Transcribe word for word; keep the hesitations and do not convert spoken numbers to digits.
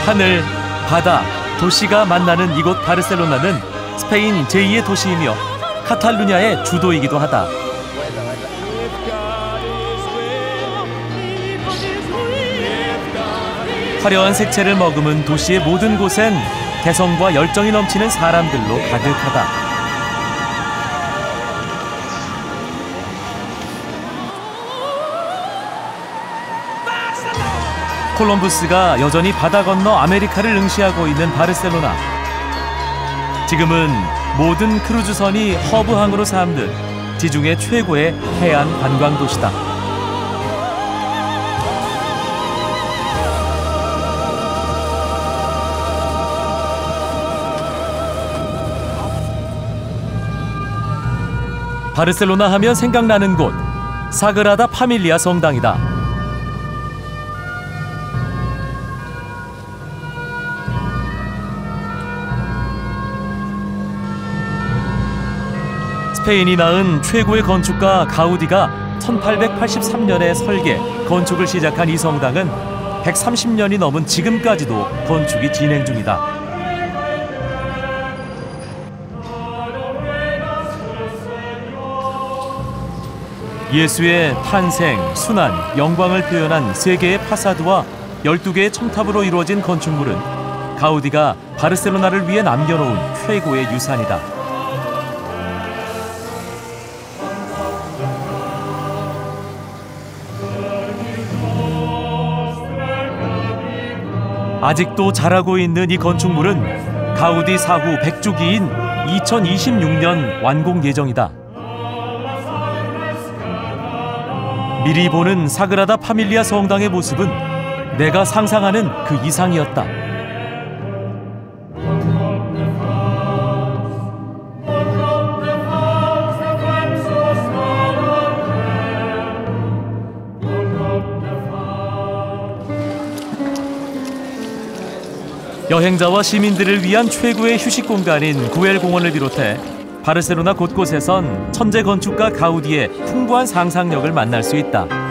하늘, 바다, 도시가 만나는 이곳 바르셀로나는 스페인 제이의 도시이며 카탈루냐의 주도이기도 하다. 화려한 색채를 머금은 도시의 모든 곳엔 개성과 열정이 넘치는 사람들로 가득하다. 콜럼부스가 여전히 바다 건너 아메리카를 응시하고 있는 바르셀로나. 지금은 모든 크루즈선이 허브항으로 삼듯 지중해 최고의 해안 관광 도시다. 바르셀로나 하면 생각나는 곳, 사그라다 파밀리아 성당이다. 스페인이 낳은 최고의 건축가 가우디가 천팔백팔십삼 년에 설계, 건축을 시작한 이 성당은 백삼십 년이 넘은 지금까지도 건축이 진행 중이다. 예수의 탄생, 순환, 영광을 표현한 세 개의 파사드와 열두 개의 첨탑으로 이루어진 건축물은 가우디가 바르셀로나를 위해 남겨놓은 최고의 유산이다. 아직도 자라고 있는 이 건축물은 가우디 사후 백 주기인 이천이십육 년 완공 예정이다. 미리 보는 사그라다 파밀리아 성당의 모습은 내가 상상하는 그 이상이었다. 여행자와 시민들을 위한 최고의 휴식 공간인 구엘 공원을 비롯해 바르셀로나 곳곳에선 천재 건축가 가우디의 풍부한 상상력을 만날 수 있다.